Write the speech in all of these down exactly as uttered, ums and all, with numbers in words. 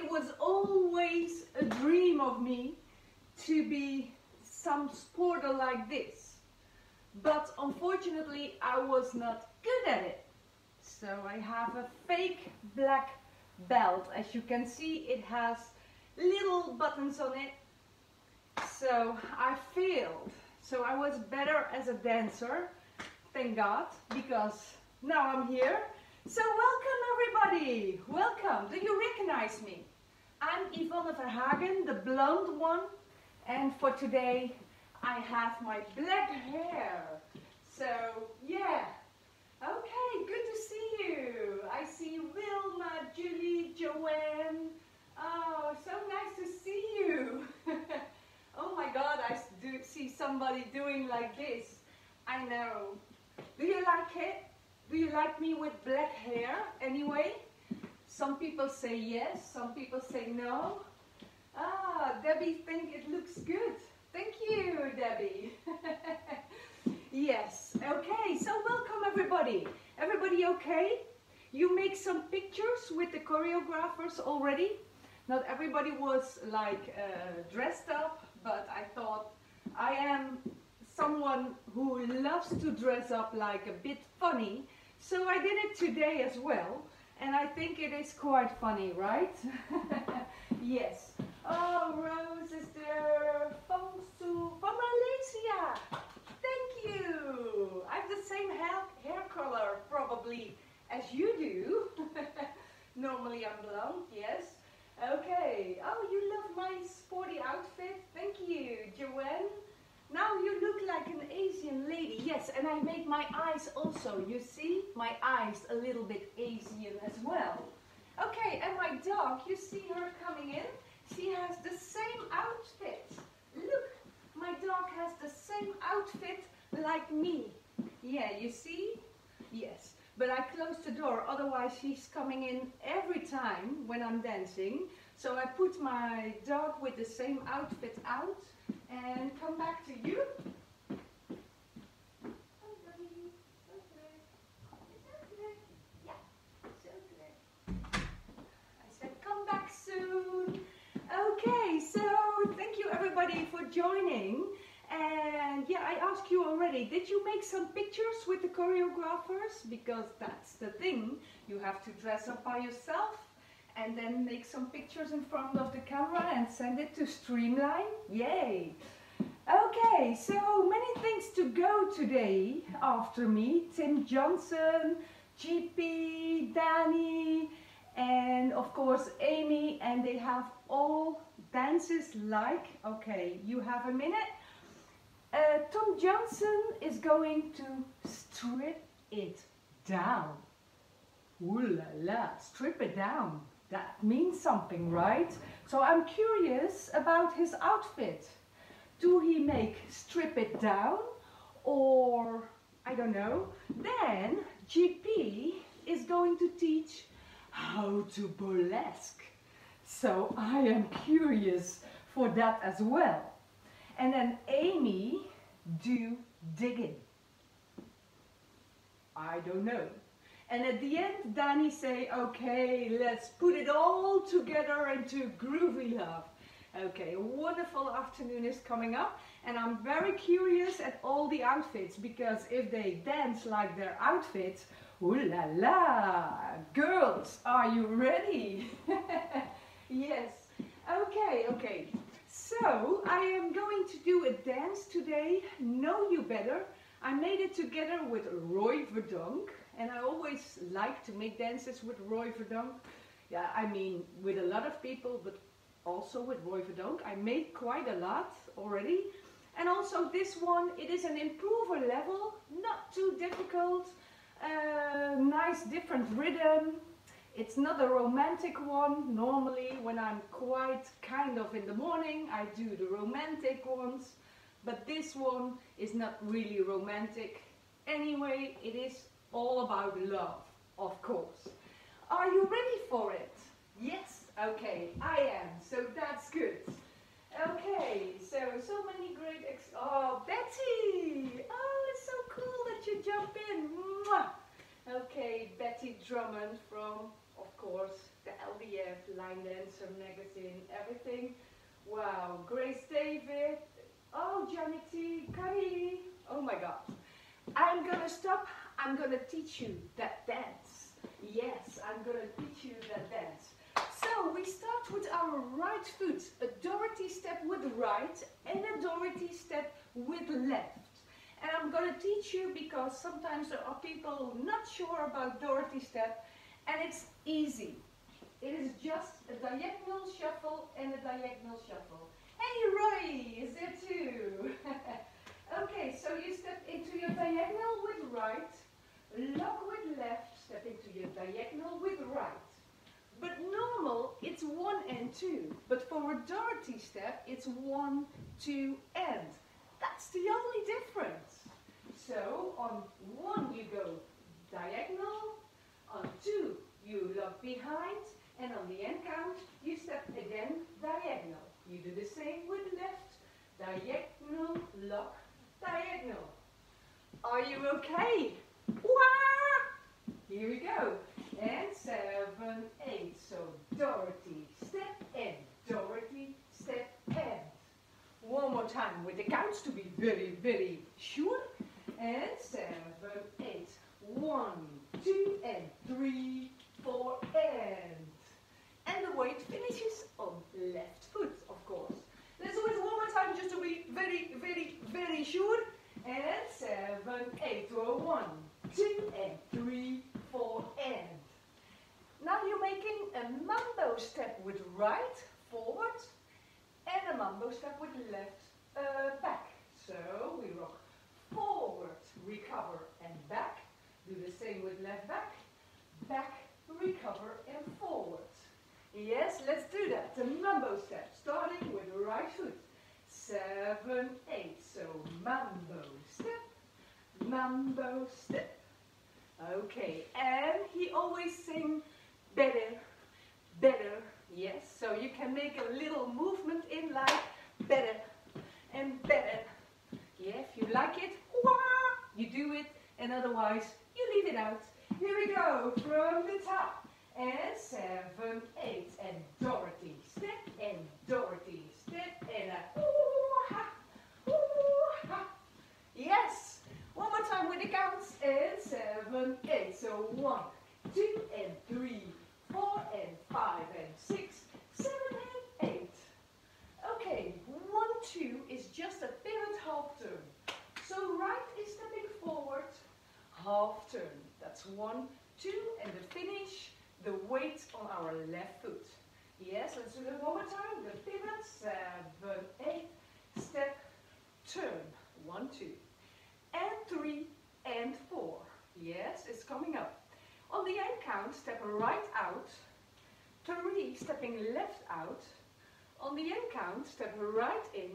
it was always a dream of me to be some sporter like this. But unfortunately, I was not good at it. So I have a fake black belt. As you can see, it has little buttons on it. So I failed. So I was better as a dancer, thank God, because now I'm here. So welcome everybody, welcome. Do you recognize me? I'm Ivonne Verhagen, the blonde one. And for today, I have my black hair. So yeah, okay, good to see you. I see Wilma, Julie, Joanne. Oh, so nice to see you. Oh my God, I do see somebody doing like this. I know. Do you like it? Do you like me with black hair anyway? Some people say yes, some people say no. Ah, Debbie thinks it looks good. Thank you, Debbie. Yes, okay, so welcome everybody. Everybody okay? You make some pictures with the choreographers already. Not everybody was like uh, dressed up, but I thought I am someone who loves to dress up like a bit funny. So I did it today as well. And I think it is quite funny, right? Yes. Oh, Rose is there. Thanks to from Malaysia. Thank you. I have the same hair, hair color probably as you do. Normally I'm blonde, yes. Okay. Oh, you love my sporty outfit. Thank you, Joanne. Now you look like an Asian lady. Yes, and I made my eyes also. You see? My eyes a little bit Asian as well. Okay, and my dog, you see her coming in? She has the same outfit. Look, my dog has the same outfit like me. Yeah, you see? Yes. But I closed the door, otherwise she's coming in every time when I'm dancing. So I put my dog with the same outfit out and come back to you. Oh, buddy, so good. So good. Yeah, so good. I said come back soon. Okay, so thank you everybody for joining. And yeah, I asked you already, did you make some pictures with the choreographers? Because that's the thing, you have to dress up by yourself and then make some pictures in front of the camera and send it to Streamline. Yay! Okay, so many things to go today after me. Tim Johnson, G P, Danny, and of course Amy, and they have all dances like, okay, you have a minute. Uh, Tom Johnson is going to strip it down. Ooh la la, strip it down. That means something, right? So I'm curious about his outfit. Do he make strip it down or I don't know? Then G P is going to teach how to burlesque. So I am curious for that as well. And then Amy do digging. I don't know. And at the end, Danny say, okay, let's put it all together into Groovy Love. Okay, a wonderful afternoon is coming up. And I'm very curious at all the outfits, because if they dance like their outfits, ooh la la, girls, are you ready? Yes, okay, okay. So, I am going to do a dance today, Know You Better. I made it together with Roy Verdonk, and I always like to make dances with Roy Verdonk. Yeah, I mean, with a lot of people, but also with Roy Verdonk. I made quite a lot already. And also this one, it is an improver level, not too difficult, uh, nice different rhythm. It's not a romantic one. Normally when I'm quite kind of in the morning, I do the romantic ones. But this one is not really romantic. Anyway, it is all about love, of course. Are you ready for it? Yes? Okay, I am. So that's good. Okay, so, so many great ex- Oh, Betty! Oh, it's so cool that you jump in. Mwah! Okay, Betty Drummond from, of course, the L D F Linedance magazine, everything. Wow, Grace David, oh, Janet T, Kylie, oh my God. I'm gonna stop, I'm gonna teach you that dance. Yes, I'm gonna teach you that dance. So we start with our right foot, a Dorothy step with right and a Dorothy step with left. And I'm gonna teach you because sometimes there are people not sure about Dorothy step, and it's easy. It is just a diagonal shuffle and a diagonal shuffle. Hey Roy, is there too? Okay, so you step into your diagonal with right, lock with left, step into your diagonal with right. But normal, it's one and two. But for a Dorothy step, it's one, two, and. That's the only difference. So on one you go diagonal, on two you lock behind, and on the end count you step again diagonal. You do the same with left, diagonal, lock, diagonal. Are you okay? Wah! Here we go. And seven, eight. So Dorothy, step in, Dorothy, step in. One more time with the counts to be very, very sure. And seven, eight. One, two, and three, four, and. And the weight finishes on left foot, of course. Let's do it one more time just to be very, very, very sure. And seven, eight. One, two, and three, four, and. Now you're making a mambo step with right, forward, and a mambo step with left, uh, back. So we rock forward, recover, and back. Do the same with left back, back, recover, and forward. Yes, let's do that. The mambo step, starting with the right foot. Seven, eight. So mambo step, mambo step. Okay, and he always sings better, better. Yes, so you can make a little movement in like better and better. Yeah, if you like it, wah, you do it, and otherwise you leave it out. Here we go, from the top. And seven, eight, and Dorothy, step, and Dorothy, step, and a ooh, ha, ooh, ha. Yes, one more time with the counts. And seven, eight, so one, two, and three, four, and five, and six, seven, and eight. Okay, one, two is just a pivot half turn. So right is stepping forward, half turn. That's one, two, and the finish, the weight on our left foot. Yes, let's do that one more time. The pivot, seven, eight, step, turn. One, two, and three, and four. Yes, it's coming up. On the end count, step right out, three, stepping left out. On the end count, step right in,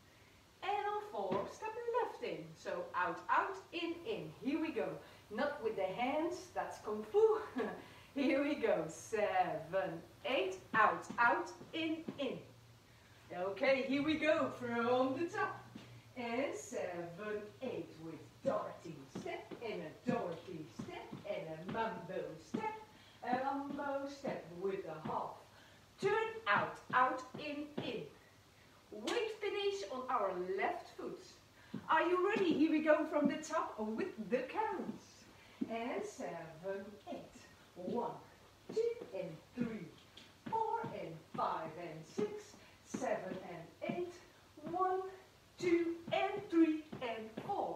and on four, step left in. So out, out, in, in. Here we go. Not with the hands, that's Kung Fu. Here we go. Seven, eight, out, out, in, in. Okay, here we go from the top. And seven, eight with Dorothy step, and a Dorothy step, and a mambo step, a mambo step with a half. Turn out, out, in, in. Weight finish on our left foot. Are you ready? Here we go from the top with the counts. And seven, eight. One, two, and three, four, and five, and six, seven, and eight. One, two, and three, and four.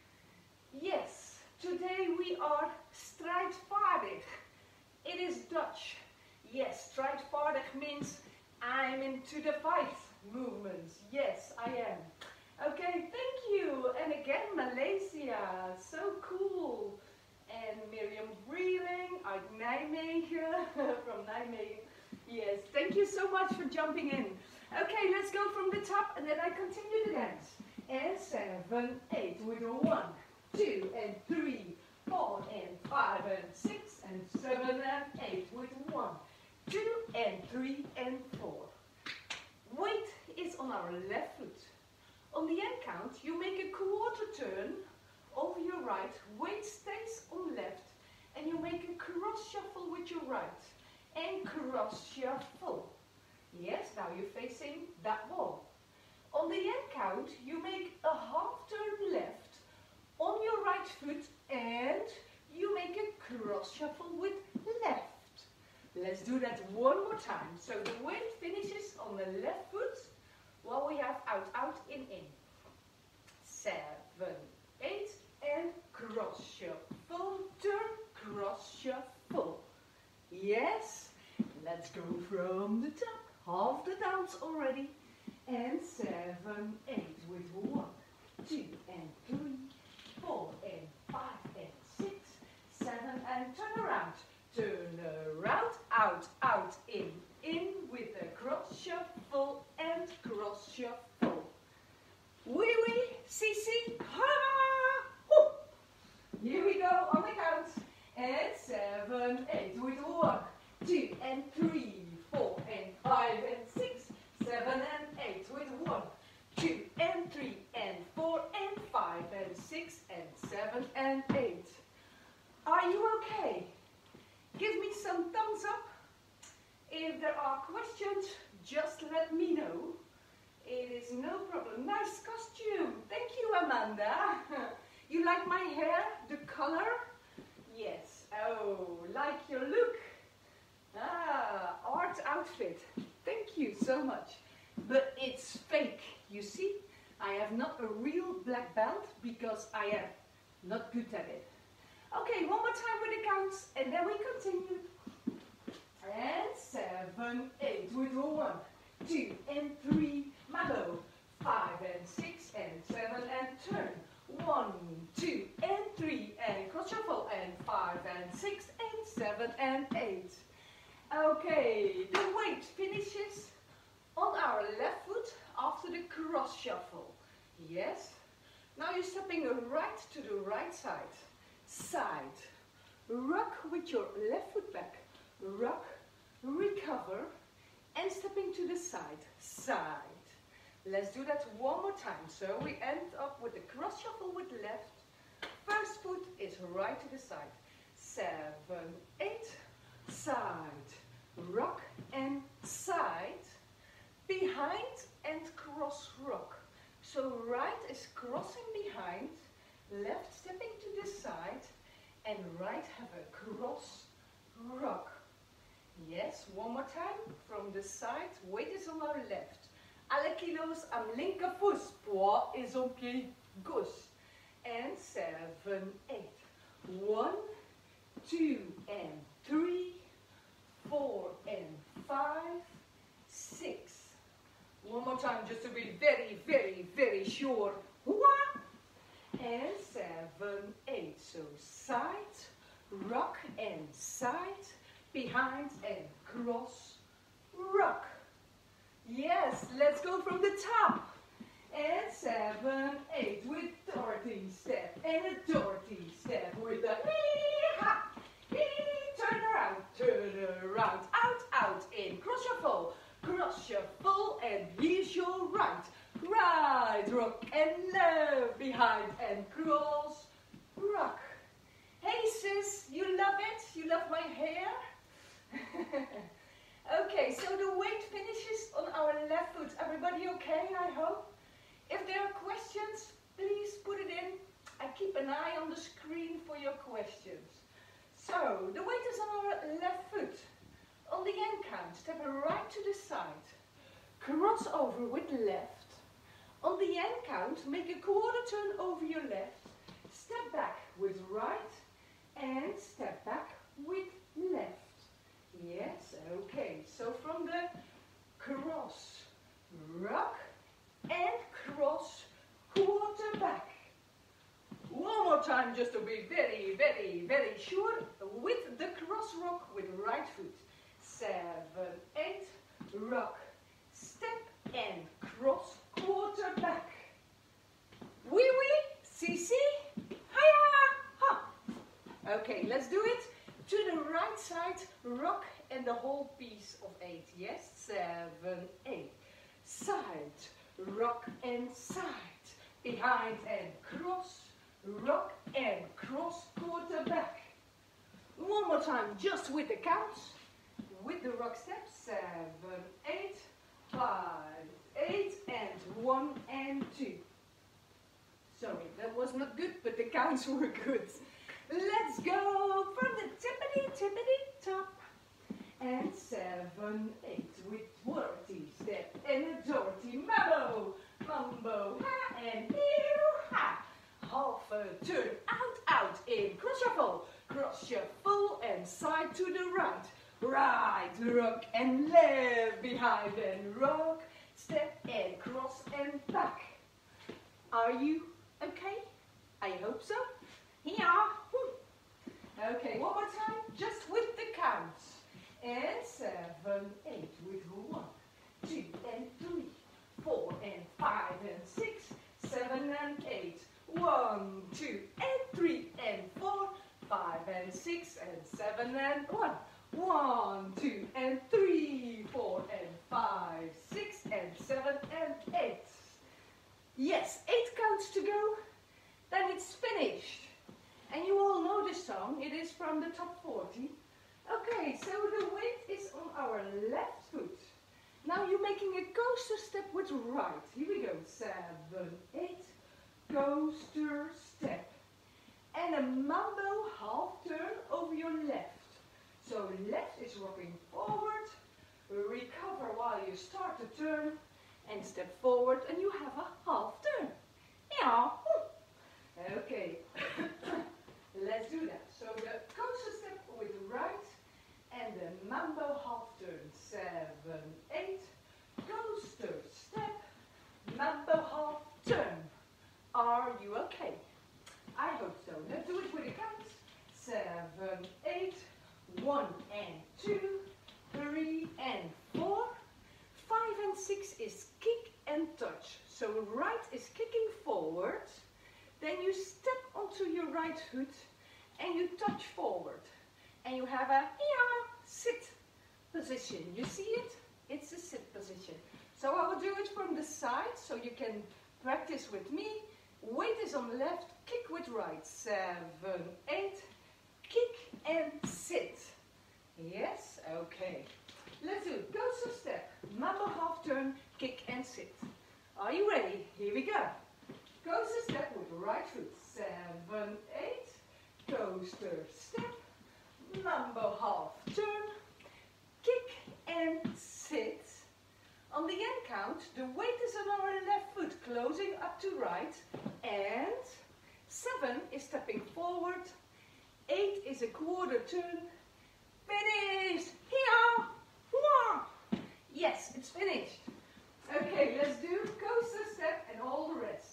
Yes, today we are strijdvaardig. It is Dutch. Yes, strijdvaardig means I'm into the fight movements. Yes, I am. Okay, thank you. And again, Malaysia. So cool. And Miriam Breeling uit Nijmegen, from Nijmegen. Yes, thank you so much for jumping in. Okay, let's go from the top and then I continue the dance. And seven, eight with a one, two, and three, four, and five, and six, and seven, and eight with one, two, and three, and four. Weight is on our left foot. On the end count, you make a quarter turn over your right, weight stays on left, and you make a cross shuffle with your right. and cross shuffle. Yes, now you're facing that wall. On the end count, you make a half turn left on your right foot and you make a cross shuffle with left. Let's do that one more time. So the weight finishes on the left foot while we have out, out, in, in. Seven, eight, and cross shuffle, turn, cross shuffle. Yes, let's go from the top. Half the dance already. And seven, eight with one, two, and three, four, and five, and six, seven, and turn around. Turn around, out, out, in, in with a cross shuffle and cross shuffle. Wee wee, see see, ha! Woo! Here we go on the count. And seven, eight with one, two, and three, four, and five, and six, seven, and eight with one, two, and three, and four, and five, and six, and seven, and eight. Are you okay? Give me some thumbs up. If there are questions, just let me know. It is no problem. Nice costume. Thank you, Amanda. You like my hair? The color? Yes. Oh, like your look. Ah, art outfit. Thank you so much. But it's fake, you see? I have not a real black belt because I am not good at it. Okay, one more time with the counts and then we continue. And seven, eight with one, two, and three, Malo, five, and six, and seven, and turn. One, two, and three, and cross shuffle, and five, and six, and seven, and eight. Okay, the weight finishes on our left foot after the cross shuffle. Yes? Now you're stepping right to the right side. Side. Rock with your left foot back. Rock, recover, and stepping to the side. Side. Let's do that one more time. So we end up with the cross shuffle with left. First foot is right to the side. Seven, eight, side. Rock and side. Behind and cross rock. So right is crossing behind, left stepping to the side, and right have a cross rock. Yes, one more time. From the side, weight is on our left. Alle kilo's am linker voet. Poids is op je gauche. And seven, eight. One, two, and three, four, and five, six. One more time, just to be very, very, very sure. One, and seven, eight. So side, rock, and side, behind, and cross, rock. Yes, let's go from the top. And seven, eight with Dorothy step. And a Dorothy step with a hee-ha, hee, turn around, turn around, out, out, in, cross shuffle, cross shuffle, and here's your right. Right, rock, and left, behind, and cross, rock. Hey sis, you love it? You love my hair? Okay, so the weight finishes on our left foot. Everybody okay, I hope? If there are questions, please put it in. I keep an eye on the screen for your questions. So, the weight is on our left foot. On the end count, step right to the side. Cross over with left. On the end count, make a quarter turn over your left. Step back with right and step back with left. Yes, okay. So from the cross, rock, and cross, quarter back. One more time just to be very, very, very sure. With the cross rock with right foot. Seven, eight, rock, step, and cross, quarter back. Wee wee, see see, hiya, ha. Okay, let's do it. To the right side, rock and the whole piece of eight. Yes, seven, eight. Side, rock and side. Behind and cross, rock and cross, quarter back. One more time, just with the counts. with the rock step. Seven, eight, five, eight, and one and two. Sorry, that was not good, but the counts were good. Let's go from the tippity tippity top. And seven, eight with dirty step and a dirty mambo. Mambo, ha, and hee-ha. Half a turn, out, out, in, cross shuffle. Cross shuffle and side to the right. Right, rock and left behind and rock. Step and cross and back. Are you okay? I hope so. Yeah. Okay, one more time, just with the counts. And seven, eight with one, two, and three, four, and five, and six, seven, and eight. One, two, and three, and four, five, and six, and seven, and one. One, two, and three, four, and five, six, and seven, and eight. Yes, eight counts to go, then it's finished. And you all know this song, it is from the top forty. Okay, so the weight is on our left foot. Now you're making a coaster step with right. Here we go, seven, eight, coaster step. And a mambo half turn over your left. So left is rocking forward, recover while you start to turn, and step forward, and you have a half turn. Yeah. Okay, let's do that. So the coaster step with right, and the mambo half turn. Seven, eight, coaster step, mambo half turn. Are you okay? I hope so. Let's do it with the counts. Seven, eight, one and two, three and four. Five and six is kick and touch. So right is kicking forward. Then you step onto your right foot and you touch forward. And you have a yeah, sit position. You see it? It's a sit position. So I will do it from the side so you can practice with me. Weight is on the left, kick with right. Seven, eight, kick and sit. Yes? Okay. Let's do it. Coaster step, mambo half turn, kick and sit. Are you ready? Here we go. Coaster step with the right foot. Seven, eight, coaster step, mambo half turn, kick and sit. On the end count, the weight is on our left foot, closing up to right, and seven is stepping forward, eight is a quarter turn, finished, here, one. Yes, it's finished. Okay, let's do coaster step and all the rest.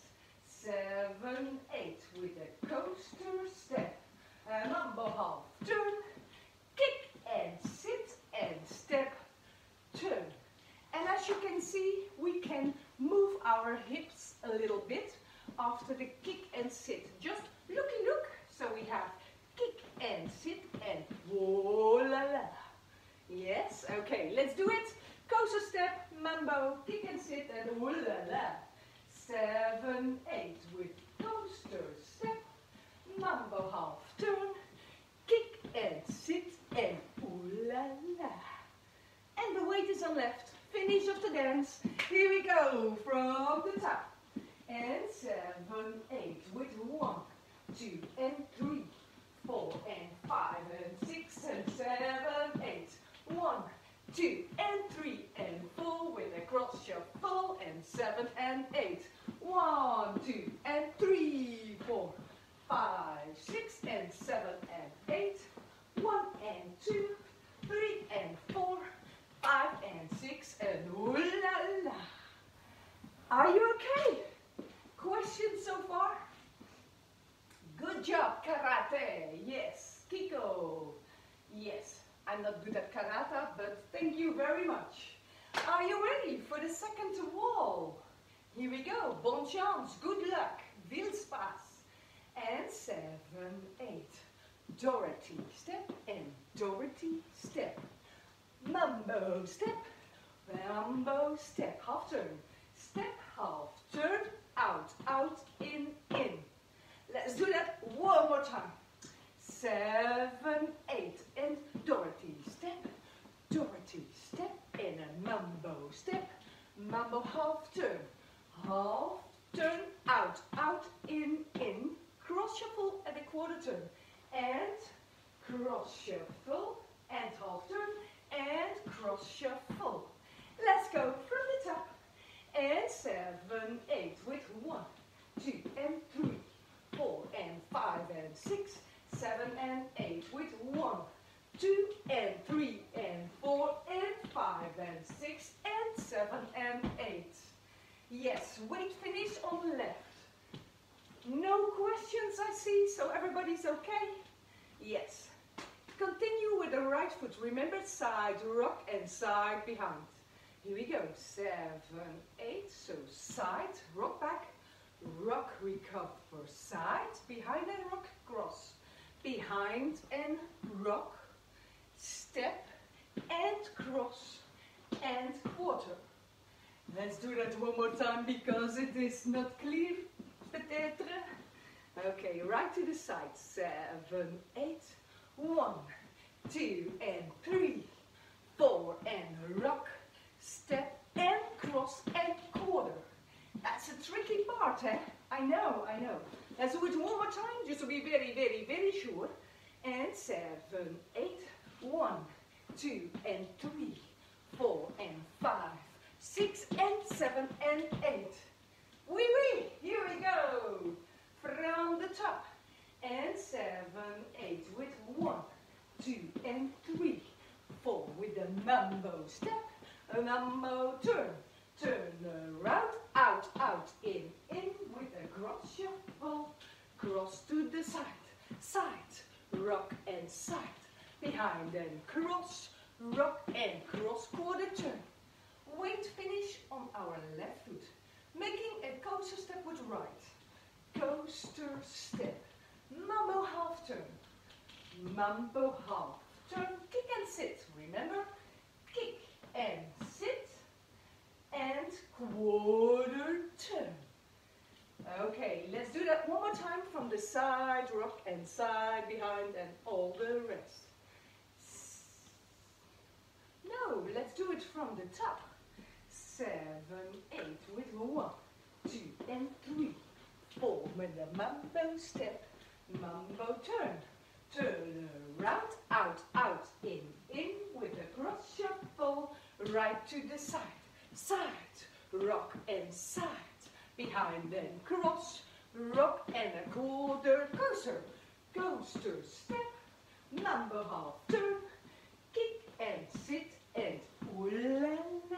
Seven, eight with a coaster step, a mambo half turn, kick and sit and step, turn. And as you can see, we can move our hips a little bit after the kick and sit. Just looky look. So we have kick and sit and whoa la la. Yes, okay, let's do it. Coaster step, mambo, kick and sit and whoa la la. Seven, eight with coaster step, mambo half turn, kick and sit and ooh la la. And the weight is on left. Finish of the dance. Here we go from the top. And seven, eight with one, two and three, four and five and six and seven, eight. One, two and three and four with a cross shuffle and seven and eight. One, two and three, four, five, six and seven and eight. One and two, three and four, five and six and ooh la la. Are you okay? Questions so far? Good job, karate. Yes, Kiko. Yes, I'm not good at karate, but thank you very much. Are you ready for the second wall? Here we go. Bon chance, good luck, veel spas. And seven, eight. Dorothy step and Dorothy step. Mambo step, mambo step, half turn, step, half turn, out, out, in, in. Let's do that one more time. Seven, eight, and Dorothy step, Dorothy step, and a mambo step, mambo half turn, half turn, out, out, in, in, cross shuffle and a quarter turn, and cross shuffle and half turn, and cross shuffle. Let's go from the top, and seven, eight with one, two and three, four and five and six, seven and eight with one, two and three and four and five and six and seven and eight. Yes, weight finish on the left. No questions I see, so everybody's okay? Yes. Continue with the right foot. Remember, side rock and side behind. Here we go. Seven, eight. So side, rock back, rock, recover, side, behind and rock, cross. Behind and rock, step and cross and quarter. Let's do that one more time because it is not clear. Peut-être. Okay, right to the side. Seven, eight. One, two, and three, four, and rock, step, and cross, and quarter. That's a tricky part, eh? I know, I know. Let's do it one more time, just to be very, very, very sure. And seven, eight, one, two, and three, four, and five, six, and seven, and eight. Wee wee, here we go. From the top. And seven, eight with one, two, and three, four with the mambo step, a mambo turn, turn around, out, out, in, in with a cross shuffle, cross to the side, side, rock and side, behind and cross, rock and cross quarter turn. Weight finish on our left foot, making a coaster step with right, coaster step. Mambo half turn, mambo half turn, kick and sit, remember, kick and sit, and quarter turn. Okay, let's do that one more time from the side, rock and side, behind, and all the rest. No, let's do it from the top. Seven, eight with one, two, and three, four with the mambo step. Mambo turn, turn around, out, out, in, in with a cross shuffle, right to the side, side, rock and side, behind and cross, rock and a quarter coaster, coaster step, mambo half turn, kick and sit and ooh la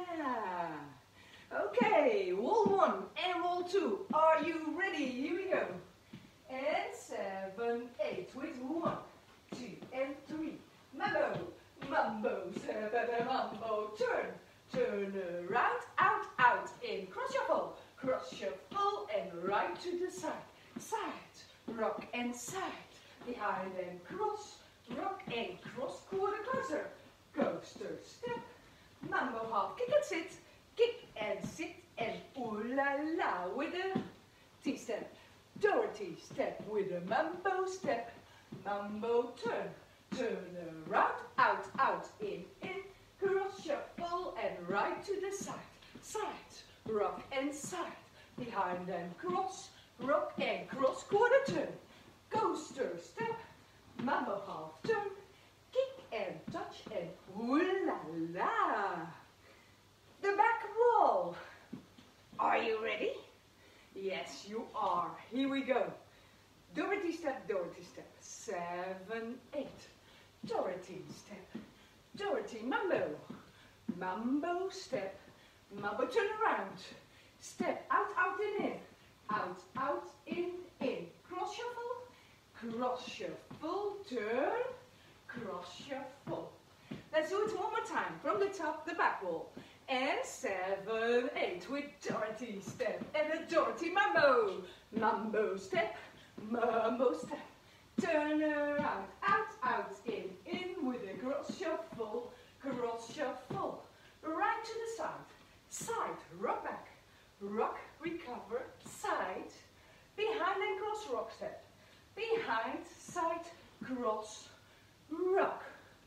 la. Okay, wall one and wall two, are you ready? Here we go. And seven, eight with one, two, and three. Mambo, mambo, seven, mambo, turn, turn around, out, out, in, cross shuffle, cross shuffle, and right to the side, side, rock and side, behind and cross, rock and cross quarter coaster, coaster step, mambo half, kick and sit, kick and sit, and ooh la la with a T-step. Dorothy step with a mambo step, mambo turn, turn around, out, out, in, in, cross shuffle and right to the side, side, rock and side, behind and cross, rock and cross quarter turn, coaster step, mambo half turn, kick and touch and ooh la la. The back wall. Are you ready? Yes, you are. Here we go. Dorothy step, Dorothy step. Seven, eight. Dorothy step. Dorothy mambo. Mambo step. Mambo turn around. Step out, out and in. Out, out, in, in. Cross shuffle. Cross shuffle. Turn. Cross shuffle. Let's do it one more time. From the top, the back wall. And seven, eight with Dorothy step and a Dorothy mambo. Mambo step, mambo step. Turn around, out, out, in, in with a cross shuffle, cross shuffle. Right to the side, side, rock back, rock, recover, side. Behind and cross rock step. Behind, side, cross, rock.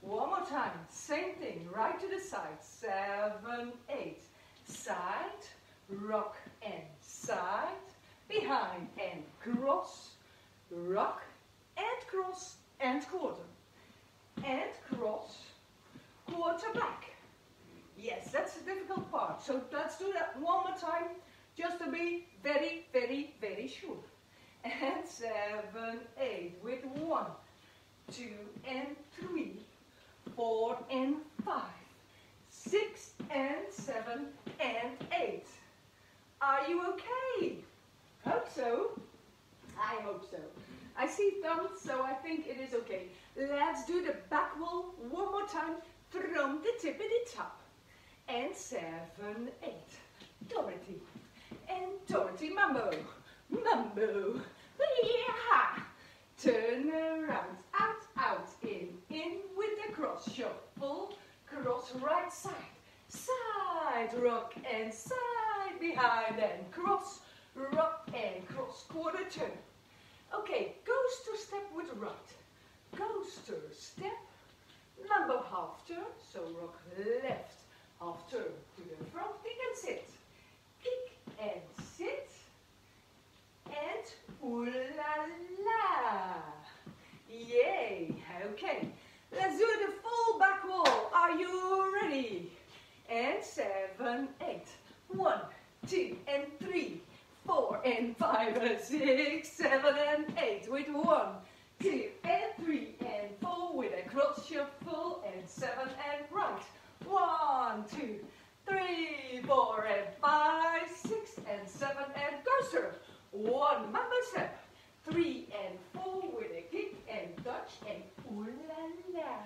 One more time, same thing, right to the side, seven, eight, side, rock and side, behind and cross, rock and cross and quarter, and cross, quarter back. Yes, that's the difficult part, so let's do that one more time, just to be very, very, very sure. And seven, eight, with one, two and three, four and five, six and seven and eight. Are you okay? Hope so. I hope so. I see thumbs, so I think it is okay. Let's do the back wall one more time from the tippity top. And seven, eight. Dorothy. And Dorothy, mambo. Mambo. Yeah. Turn around, out, out, in, in with the cross shuffle, cross right side, side, rock and side, behind and cross, rock and cross, quarter turn. Okay, coaster step with right, coaster step, number half turn, so rock left, half turn to the front, kick and sit, kick and sit, and ooh la la. Yay, okay. Let's do the full back wall. Are you ready? And seven, eight. One, two, and three, four, and five, and six, seven, and eight. With one, two, and three, and four. With a cross shuffle, and seven, and right. One, two, three, four, and five, six, and seven, and coaster. One, mambo step. Three and four with a kick and touch and ooh la la.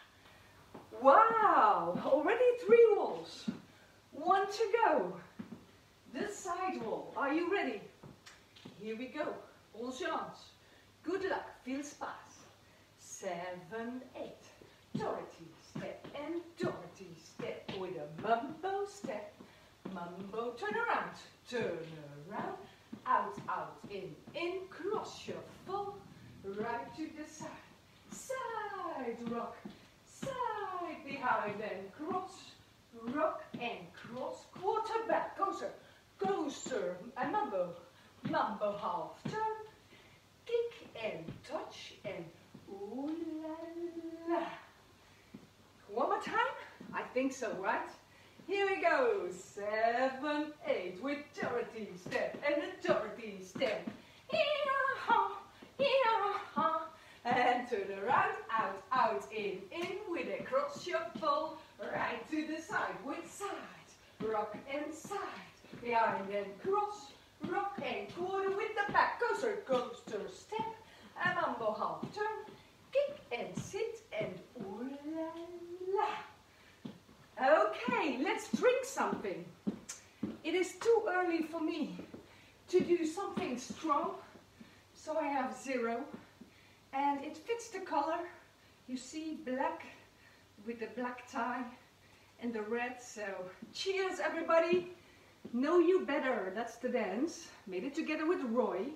Wow, already three walls. One to go. The side wall. Are you ready? Here we go. All chance. Good luck. Feels fast. Seven, eight. Dorothy step and Dorothy step with a mambo step. Mambo turn around. Turn around. Out, out, in, in, cross shuffle, right to the side, side, rock, side, behind and cross, rock and cross, quarter back, coaster, coaster, and mambo, mambo half turn, kick and touch and ooh la la. One more time? I think so, right? Here we go, seven, eight, with Dorothy step and a Dorothy step. Hee-haw, hee-haw, and turn around, out, out, in, in, with a cross shuffle, right to the side, with side, rock and side, behind and cross, rock and quarter with the back, coaster, coaster step, a mambo half turn, kick and sit, and ooh la la. Okay, let's drink something. It is too early for me to do something strong, so I have zero. And it fits the color. You see, black with the black tie and the red. So cheers, everybody. Know you better. That's the dance. Made it together with Roy.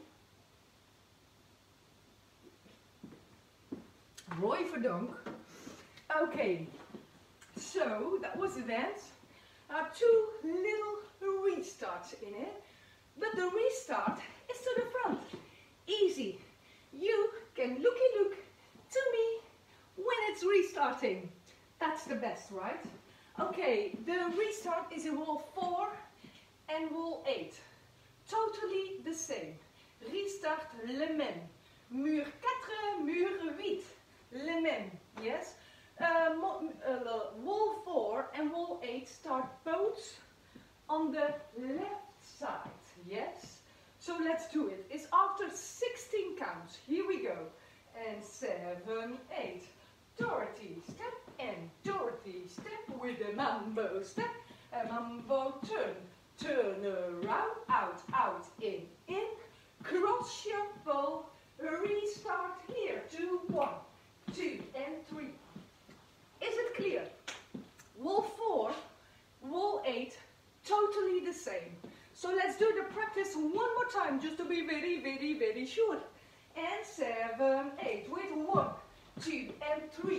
Roy Verdonk. Okay. So, that was the dance. Uh, two little restarts in it. But the restart is to the front. Easy. You can looky look to me when it's restarting. That's the best, right? Okay, the restart is in wall four and wall eight. Totally the same. Restart le même. Mur quatre, mur huit. Le même, yes? Uh, uh, wall four and wall eight start both on the left side, yes? So let's do it. It's after sixteen counts. Here we go. And seven, eight. Dorothy step and Dorothy step with a mambo step. A mambo turn. Turn around, out, out, in, in. Cross shuffle. Restart here. Two, one, two, and three. Is it clear? Wall four, wall eight, totally the same. So let's do the practice one more time, just to be very, very, very sure. And seven, eight, with one, two, and three,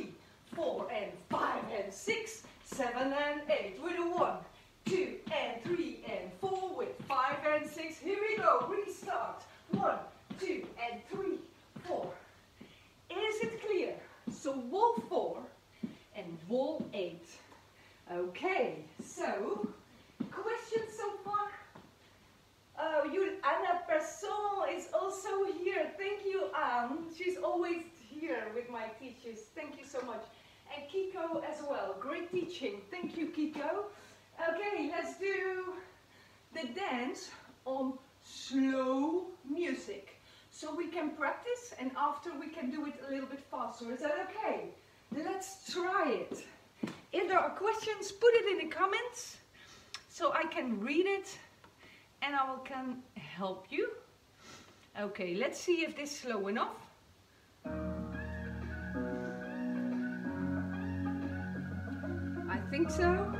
four and five and six, seven and eight with a one, two and three and four with five and six. Here we go, restart. One, two and three, four. Is it clear? So wall four and wall eight. Okay, so questions so far? Oh, you, Anna Person is also here. Thank you, Anne. She's always here with my teachers. Thank you so much. And Kiko as well. Great teaching. Thank you, Kiko. Okay, let's do the dance on slow music. So we can practice and after we can do it a little bit faster. Is that okay? Let's try it. If there are questions, put it in the comments so I can read it and I will can help you. Okay, let's see if this is slow enough. I think so.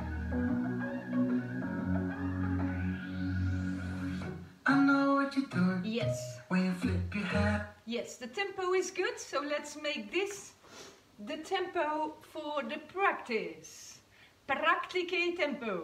I know what you're doing. Yes. When you flip your hat. Yes, the tempo is good, so let's make this the tempo for the practice. Practique tempo.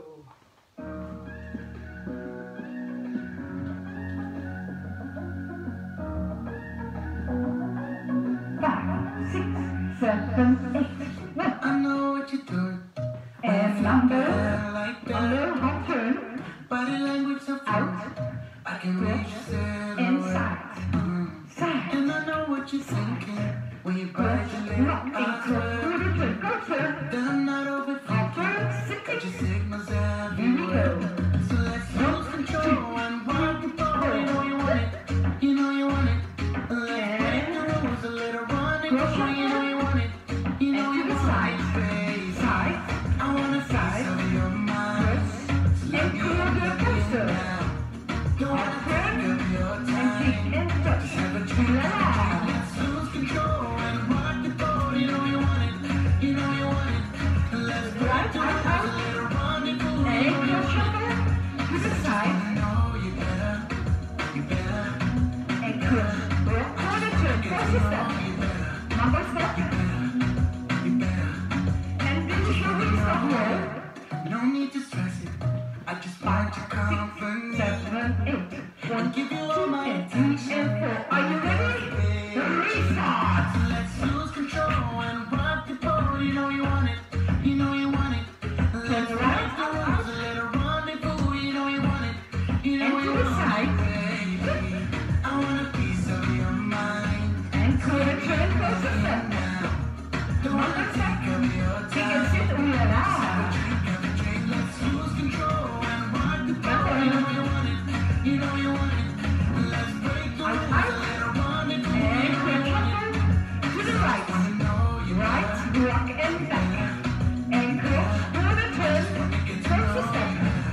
Five, six, seven, eight. One. I know what you're doing. And number, Like under, that. one turn, Body language so out, I can read your silhouette. inside, Mm. side, And I know what you're thinking when you bite your lip. rock, I into, swear good turn, go turn, that I'm not overthinking. turn, Got your six, signals here we everywhere. go. So let's lose control and rock the ball. You know you want it. You know you want it. Let's break the rules a little rendezvous. You know you want it. You know And you to the want side, it, baby. side, I wanna side, piece of your mind. So let and me curl in, your let me in coaster. now. Don't wanna take up your And time. kick and touch. Just have a drink, have a drink. Yeah. Let's lose control and rock the boat. You know you want it. You know you want it. Let's break Right, the right, rules a out. little rendezvous. And You know you your want it. shoulder to the side, I know you better. You better. and curl. Rock, quarter turn, cross your step. You better. Number step, You better. and then you show me step roll. No need to stress it. I just want your company. Seven, eight. One, Give you two, all my and three, attention. and four. Are you ready? Restart. Let's lose control and rock the boat. You know you want it. You know you want it. Let's Turn break around, the out, rules, a little rendezvous. You know you want it. You know And you to the want side. it, baby. I want a piece of your mind. And quarter turn, cross your step. Now, don't wanna Number step. take up your Take a time. sit, ooh la la. Have a drink, let's lose control and rock the boat. You know you want it. You know you want it. Let's break the Out, rules, a out. little rendezvous. And You know quarter you want it. turn to the right. I know you Right, rock and back. And cross, quarter turn, cross your step.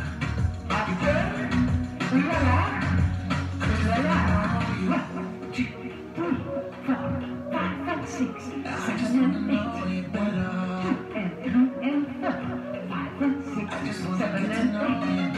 Up turn, ooh la la. Ooh la la. One, two, three, four, five, and six, seven, and eight. One, two, and three, and four, five, and six, seven, and eight.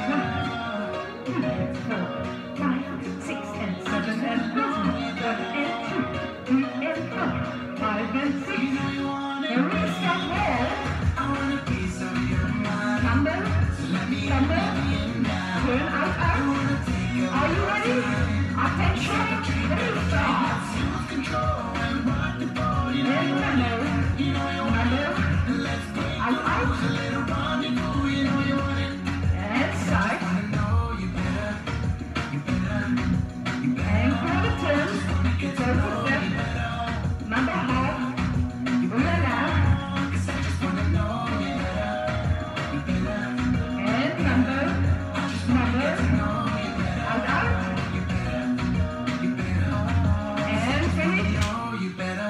One, two, four, five, six, and seven, and eight. One and two, three and four, five and six. And restart there. I want a piece of your mind. Number, So let me in, number, let me in now. turn out, I out. wanna take up Are you your ready? time. Attention, restart. Let's lose control and rock the boat. You know And you want it. number, You know you want number, it. Let's break out, the out. rules, a little rendezvous. You know you want it. And side. I know you better. You better. You better. And quarter turn, Get to cross know your you step. better. Number half, ooh la la. 'Cause I just wanna know you better. You better. And number, number, Know you better. out, out. You better. You better. And finish. Know you better.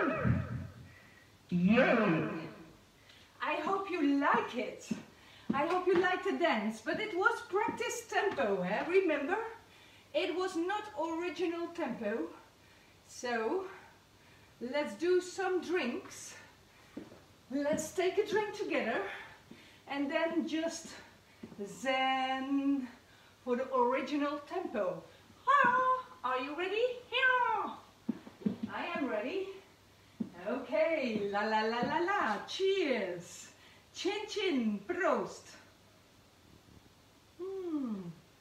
Yay. I hope you like it. I hope you like the dance, but it was practice tempo, eh? Remember? It was not original tempo. So, let's do some drinks. Let's take a drink together and then just zen for the original tempo. Ah, are you ready? Yeah. I am ready. Okay, la la la la la, cheers. Chin chin, proost. Hmm.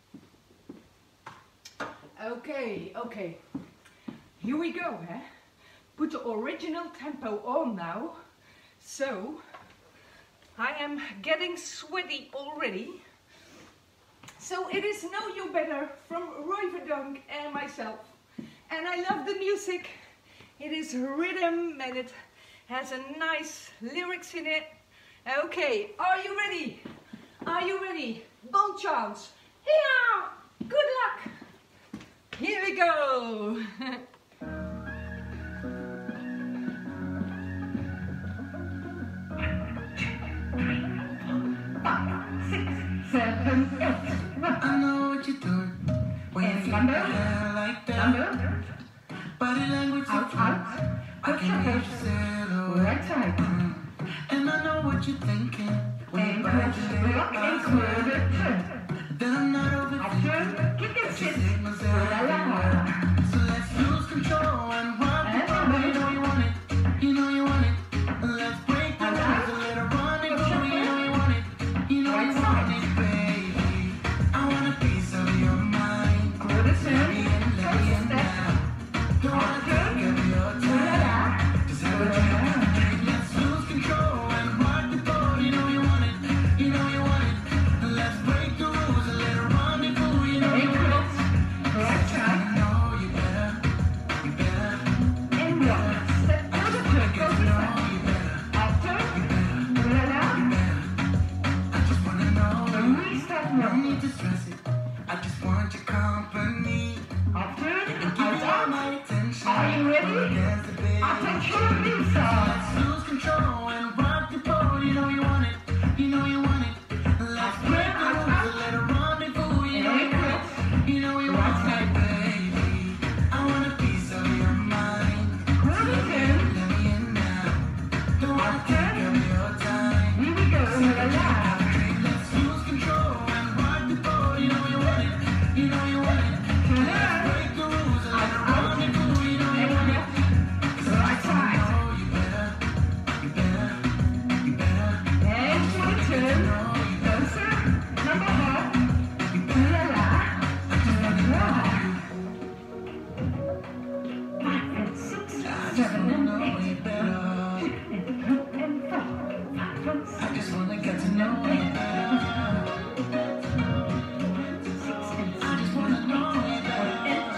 Okay, okay. Here we go, eh? Put the original tempo on now. So, I am getting sweaty already. So it is Know You Better from Roy Verdonk and myself. And I love the music. It is rhythm and it has a nice lyrics in it. Okay, are you ready? Are you ready? Bon chance. Yeah! Good luck! Here we go! Seven, eight. I know what you're doing when you flip your hair like that. Body language Out, so out. I Put can your read your hips silhouette. right side. Mm. And I know what you're thinking when And you cross bite the your rock lip and out. curve it. Turn. Then I'm not Up, overthinking. turn. Kick and Just sit. signals La la la. everywhere. So let's lose control and rock the And boat. You remember. know you want it. You know you want it. Let's break the And rules. out. A little rendezvous. Push your You know foot. you want it. You know Right you side. want it, baby. I want a piece of your mind. Good as Let in. me in, let me in Step. now. Don't wanna Up, take turn. up your La la time. la. Just have a La drink, la have a la. drink. Let's lose control and rock the boat. You know you want it. You know you want it. Let's break the rules. A little rendezvous. You know you And want it. cross. Right I side. know you better. You better. And one. Step I to the just wanna turn. get Go to to know side. you better. Up, turn. La la la. I just wanna know you. Restart No now. need to stress it. I just want your company. Up, turn. And give Out, you all out. my attention. Are you ready? Dance a bit. Attention, Lisa. Let's lose control and rock the boat. You know you want it. You know you want it. Let's break the rules. A little rendezvous. You know you want it. You know you want it, baby. I want a piece of your mind. Good as in. Let me in now. Don't wanna take up your time. Here we go. La la la. Let's lose control and rock the boat. You know you want it. You know you want it. Turn Let's around. break the rules. A little rendezvous. You know you And want it. left. Right side. Oh, you better. You better. You better. And to the turn. Closer. Number half. La la. La la. Five and six. Seven and Know eight. you better. And four. Five and I six. just wanna get to know you better. Six and I just wanna know you better.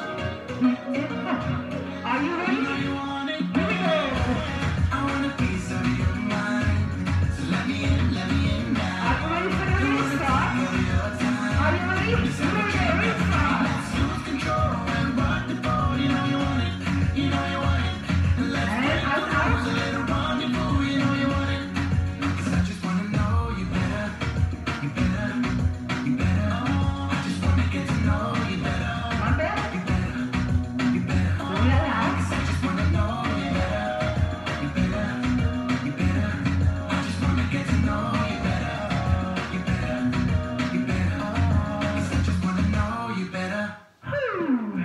Are you You ready? know you want it. Here we go. I want a piece of your mind. So let me in, let me in now. Are you ready for the restart? Give your time. Are you ready? Here we go. Restart. Let's lose control and rock the boat. You know you want it. You know you want it. Let's And break the out, rules. A out. little rendezvous. You know you want it. 'Cause I just wanna know you better. You better. You better. I just wanna get to know you better. One back. You better. You better. La la. 'Cause I just wanna know you better. You better. You better. I just wanna get to know you better. You better. You better. 'Cause I just wanna know you better. Whew.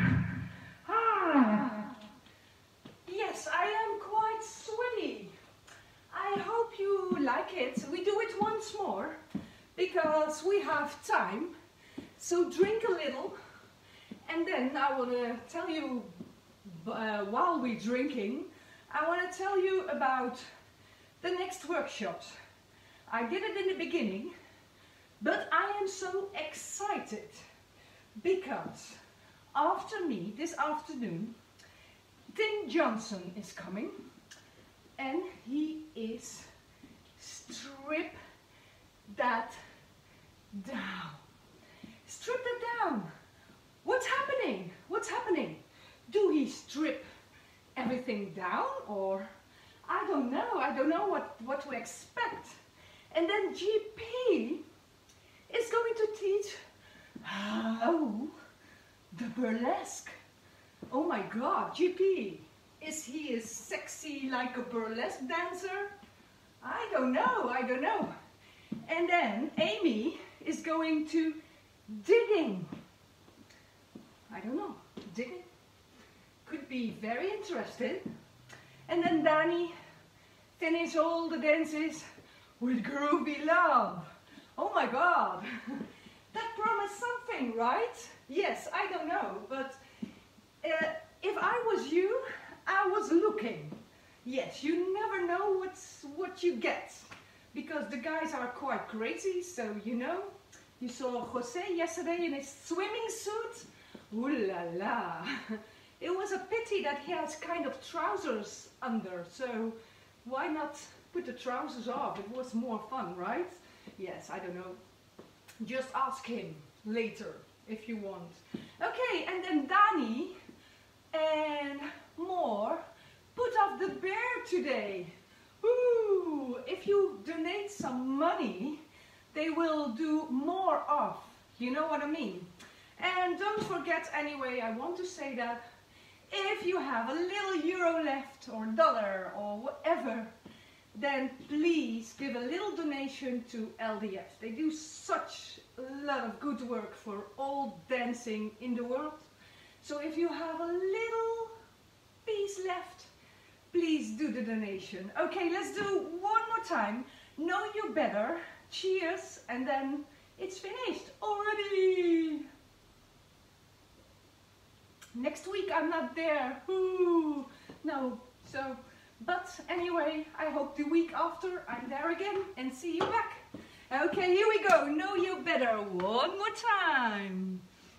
Ah. Yes, I am quite sweaty. I hope you like it. We do it once more because we have time. So drink a little and then I want to tell you uh, while we're drinking, I want to tell you about the next workshops. I did it in the beginning, but I am so excited because after me this afternoon Tim Johnson is coming and he is strip that down. Strip that down. What's happening? What's happening? Do he strip everything down or I don't know. I don't know what, what to expect. And then G P is going to teach how the burlesque. Oh my God, G P, is he as sexy like a burlesque dancer? I don't know, I don't know. And then Amy is going to digging. I don't know, digging? Could be very interesting. And then Danny finished all the dances with Groovy Love. Oh my God, that promised something, right? Yes, I don't know, but uh, if I was you, I was looking. Yes, you never know what's, what you get, because the guys are quite crazy, so you know. You saw Jose yesterday in his swimming suit. Ooh la la. It was a pity that he has kind of trousers under, so why not put the trousers off? It was more fun, right? Yes, I don't know. Just ask him later if you want. Okay, and then Danny and more put up the bear today. Ooh, if you donate some money, they will do more off. You know what I mean? And don't forget, anyway, I want to say that if you have a little euro left or dollar or whatever, then please give a little donation to L D F. They do such a lot of good work for all dancing in the world. So if you have a little piece left, please do the donation. Okay, let's do one more time. Know you better. Cheers, and then it's finished already. Next week I'm not there. Ooh, no, so, but anyway, I hope the week after I'm there again and see you back. Okay, here we go. Know you better one more time.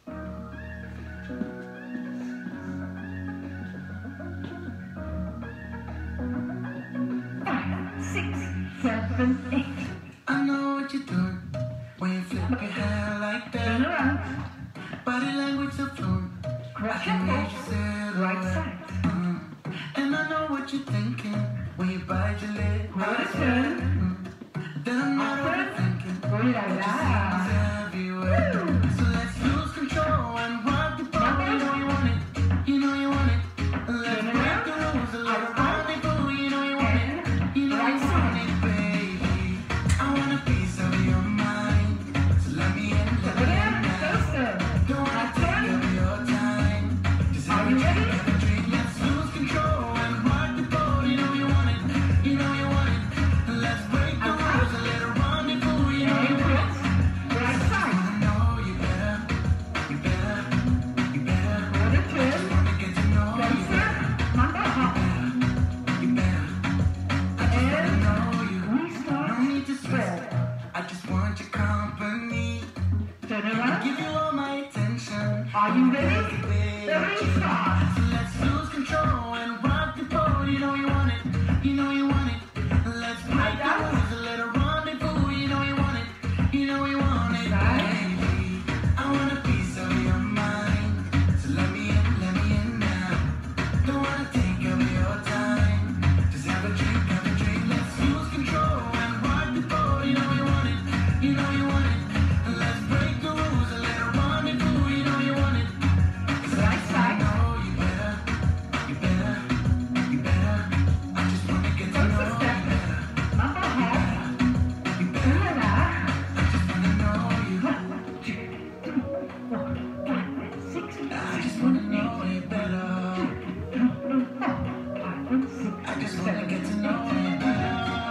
Five, six, seven, eight. I know what you're doing when you flip your hair like Turn that. around. Body language so fluent. I Cross can your read your toes. Right silhouette. side. Mm. And I know what you're thinking when you bite your lip. Roll it through. Mm. Then I'm not Up overthinking. Ooh la What you la. see is everywhere. Woo. So let's lose control and rock the boat. You know you want it. You know you want it. Let's Turn break around. the rules. A little Up, up. rendezvous. You know you want it. And You know right you want side. it, baby. I want a piece of your mind. So let me in, let me in Again, now. closer. Don't wanna Up take one. up your time. Just Are have a you drink, ready? have a drink. Let's lose control and rock the boat. You know you want it. You know you want it. Let's break the Up, rules. up. A little rendezvous. You know you And want it. cross. Right I side. wanna know you better. You better. You better. Roll it I through. just wanna get to know you Closer. better. Number hop. You better. I just wanna And know you. we No start. need to sweat. I just want your company. Turn Give around. you all my attention. Are you ready? Baby. Ready, start. So let's lose control and rock the boat. You know you want it. You know you want it. Let's break the rules. A little rendezvous. You know you want it. You know you want it, baby. I want a piece of your mind. So let me in, let me in now. Don't wanna take up your time. Just have a drink, have a drink. Let's lose control and rock the boat. You know you want it. You know you want it. Let's break the rules. A little rendezvous. You know you want it. 'Cause I Right just side. wanna know you better. You better. You better. I just wanna get to know Closer you step. better. Number hop. You Ooh better. la la. I just wanna know you. One, two, three, four, five, six, I just wanna know you better. seven, four, five, and six, I just wanna seven, get to know you better.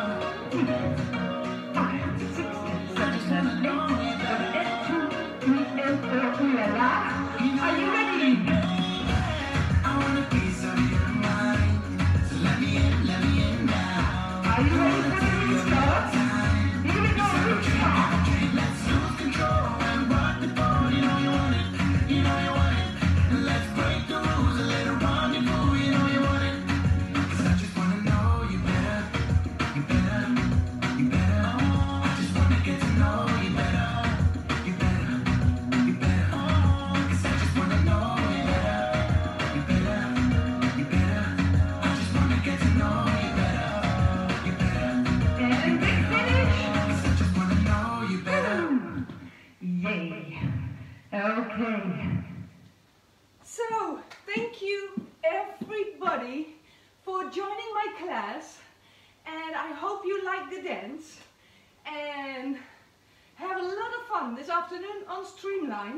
five, six, I just seven, wanna know eight, you better. and two, three, and four. Ooh la la. Are you ready? I want a piece of your mind. So let me in, let me in now. Are you ready for the restart? Time. Here we go, restart. Let's lose control and rock the boat. You know you want it. You know you want it. Let's break the rules. A little rendezvous. You know you want it. 'Cause I just wanna know you better. You better. You better. I just wanna get to know you better. You better. You better. 'Cause I just wanna know you better. You better. You better. I just wanna get to know you better. You better. And big finish. 'Cause I just wanna know you better. Yay. Okay. So, thank you everybody for joining my class, and I hope you like the dance and have a lot of fun this afternoon on Streamline.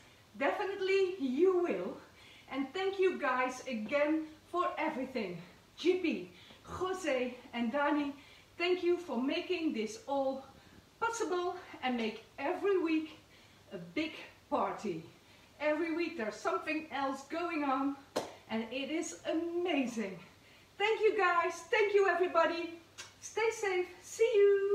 Definitely you will. And thank you guys again for everything. G P, Jose and Dani, thank you for making this all possible and make every week a big party. Every week there's something else going on and it is amazing. Thank you guys, thank you everybody. Stay safe, see you.